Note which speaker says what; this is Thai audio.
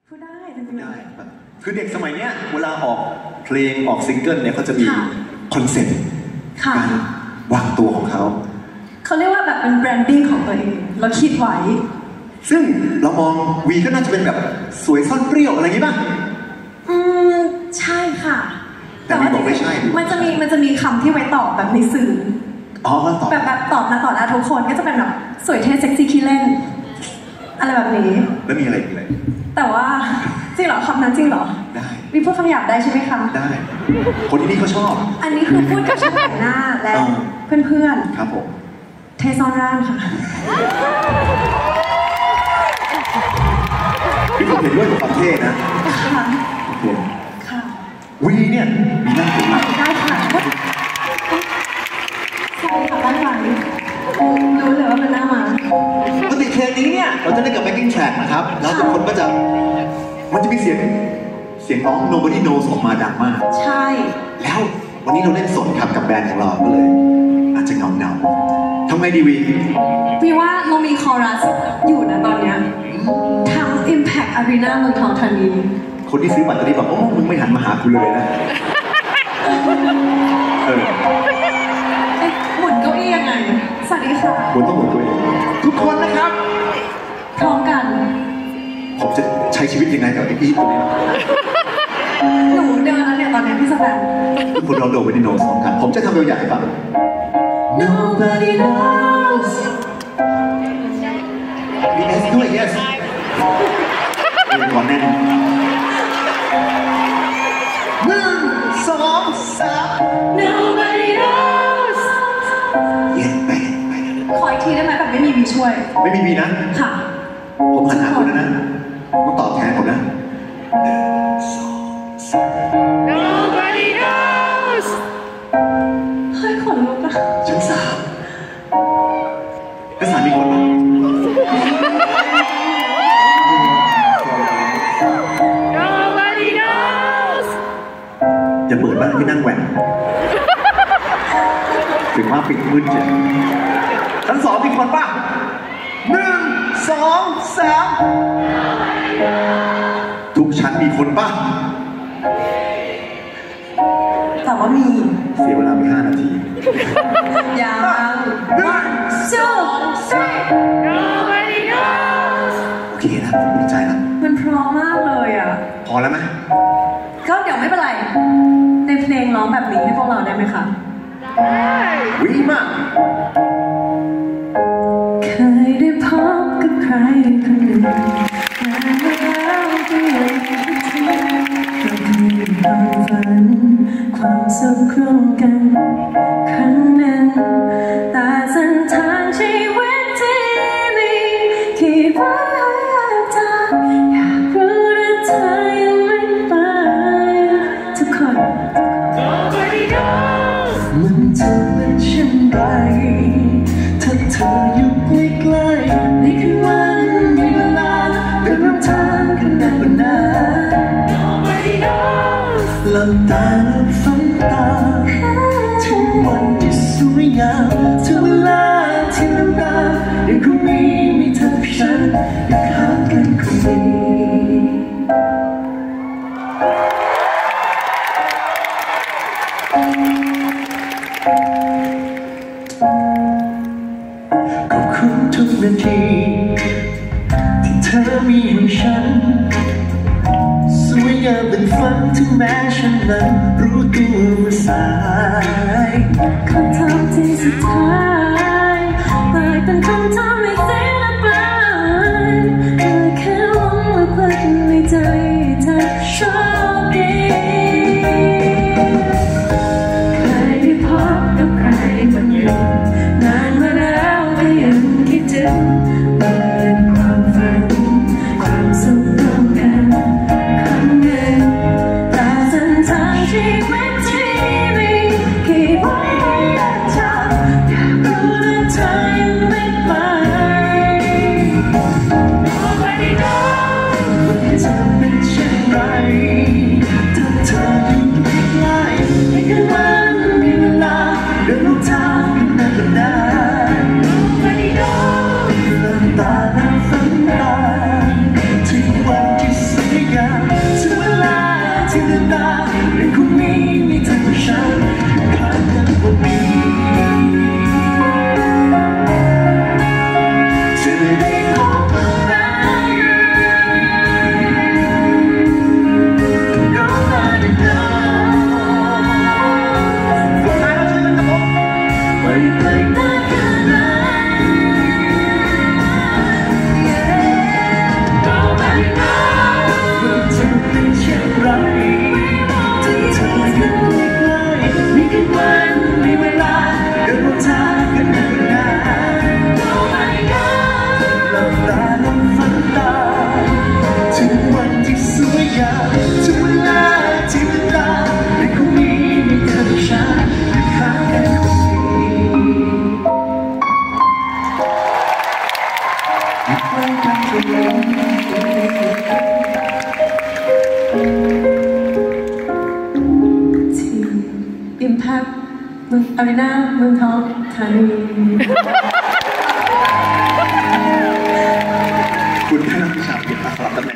Speaker 1: พูดได้จริงๆได้
Speaker 2: ครับคือเด็กสมัยเนี้ยเวลาออกเพลงออกซิงเกิลเนี่ยเขาจะมีคอนเซ็ปต์การวางตัวของเขา
Speaker 1: เรียกว่าแบบเป็นแบรนดิ้งของตัวเองเราคิดไว้
Speaker 2: ซึ่งเรามองวีก็น่าจะเป็นแบบสวยซ่อนเปรี้ยวอะไรอย่างนี้ป่ะ
Speaker 1: ใช่ค่ะ
Speaker 2: แต่ว่าบอกไม่ใช่
Speaker 1: มันจะมีคำที่ไว้ตอบแบบในสื่อแบบตอบนะต่อหน้าทุกคนก็จะเป็นแบบสวยเท่เซ็กซี่ขี้เล่นอะไรแบบนี้
Speaker 2: แล้วมีอะไรอีกเลย
Speaker 1: แต่ว่าจริงเหรอคำนั้นจริงเหรอ
Speaker 2: ได้
Speaker 1: มีพูดคำหยาบได้ใช่ไหมคะ
Speaker 2: ได้คนที่นี่เขาชอบ
Speaker 1: อันนี้คือพูดกับช่างแต่งหน้าและเพื่อน
Speaker 2: ๆครับผม
Speaker 1: เทซอนร่างค่ะ
Speaker 2: พี่ผมเห็นด้วยกับความเท่นะ
Speaker 1: ค่ะ
Speaker 2: วีเนี่ยมีหน้าถึง
Speaker 1: ได้ค่ะใช่ค่ะด้านหลังรู้เลยว่ามันหน้ามา
Speaker 2: ปกติเพลงนี้เนี่ยเราจะได้กับ backing track นะครับแล้วทุกคนก็จะมันจะมีเสียงร้อง Nobody Knows ออกมาดังมาก
Speaker 1: ใช่
Speaker 2: แล้ววันนี้เราเล่นสดครับกับแบรนด์ของเราก็เลยอาจจะเงาทำไงดี
Speaker 1: วีว่าเรามีคอรัสอยู่นะตอนเนี้ยทาง Impact Arena เมืองทองธานี
Speaker 2: คนที่ซื้อบัตรตอนนี้บอกโอ้มึงไม่หันมาหากูเลยนะ
Speaker 1: หมุนเก้าอี้ยังไงสวัสดีค่ะ
Speaker 2: คุณต้องหมุนตัวเองทุกคนนะครับ
Speaker 1: พร้อมกัน
Speaker 2: ผมจะใช้ชีวิตยังไงกับไอ้พี่ตัวนี้
Speaker 1: หนูเดินแล้วเนี่ยตอนนี้พี่สแตน
Speaker 2: คุณเราโดดไปในโน้ตสองกันผมจะทำตัวอย่างให้ฟัง Nobody knows มี S ด้วย yes ก่อนแน่น1 2 3
Speaker 1: Nobody knows
Speaker 2: เย็นไป
Speaker 1: ขออีกทีได้ไหมแบบไม่มีวีช่วย
Speaker 2: ไม่มีวีนะ
Speaker 1: ค่ะ
Speaker 2: ผมหันหาคุณนะต้องตอบแทนผมนะ
Speaker 1: Nobody knows เฮ้ยขนลุกอะ
Speaker 2: ชั้น3มีคนมั้ย
Speaker 1: Nobody knows
Speaker 2: อย่าเปิดบ้านที่นั่งแหวนถึงว่าปิดมืดเจ๋งชั้น2มีคนป่ะ1 2 3ทุกชั้นมีคนป่ะ
Speaker 1: แต่ว่ามี
Speaker 2: เสียเวลาไป5 นาที
Speaker 1: ยัง1 2 3 Nobody knows
Speaker 2: โอเคนะผมดีใจแล้ว
Speaker 1: มันพร้อมมากเลยอ่ะ
Speaker 2: พอแล้วไหม
Speaker 1: ก็เดี๋ยวไม่เป็นไรในเพลงร้องแบบนี้ให้พวกเราได้ไหมคะ
Speaker 2: ได้วิ่งมาก
Speaker 1: เคยได้พบกับใครคนหนึ่งนานมาแล้วที่ยังคิดถึงเรามีความฝันความสุขร่วมกันครั้งนั้นแต่เส้นทางชีวิตที่มีกี่รักเธออยากรู้ว่าเธอยังไม่ไปทุกคน Nobody knows มันจะเป็นเช่นไรถ้าเธออยู่ใกล้ๆในคืนวันมีเวลาเดินร่วมทางกันนานนาน Nobody knows หลับตาและฝันตาถึงวันที่สวยงามถึงเวลาที่น้ำตายังคงมีเธอกับฉันยังหากันคนเดียวขอบคุณทุกนาทีที่เธอมีให้ฉันสวยงามเป็นฝันถึงแม้ฉันนั้นรู้ตัวว่าสายคำถามที่สุดท้ายกลายเป็นคำถามไม่เสียละไปแค่หวังว่าเพื่อนในใจเธอโชคดีเคยได้พบกับใครบางอย่างนานมาแล้วก็ยังคิดถึงเป็นความฝันความสุขร่วมกันครั้งหนึ่งแต่เส้นทางชีวิตที่มีกี่วันเธออยากรู้ว่าเธอยังไม่ไป Nobody knows ว่าจะเป็นเช่นไรถ้าเธออยู่ใกล้ๆในคืนวันมีเวลาเดินร่วมทางกันนานๆ Nobody knows หลับตาและฝันตาถึงวันที่สวย Impact เมืองอารีนาเมืองทองธานี
Speaker 2: คุณได้รับวิชาเกี่ยวกับตำแหน่ง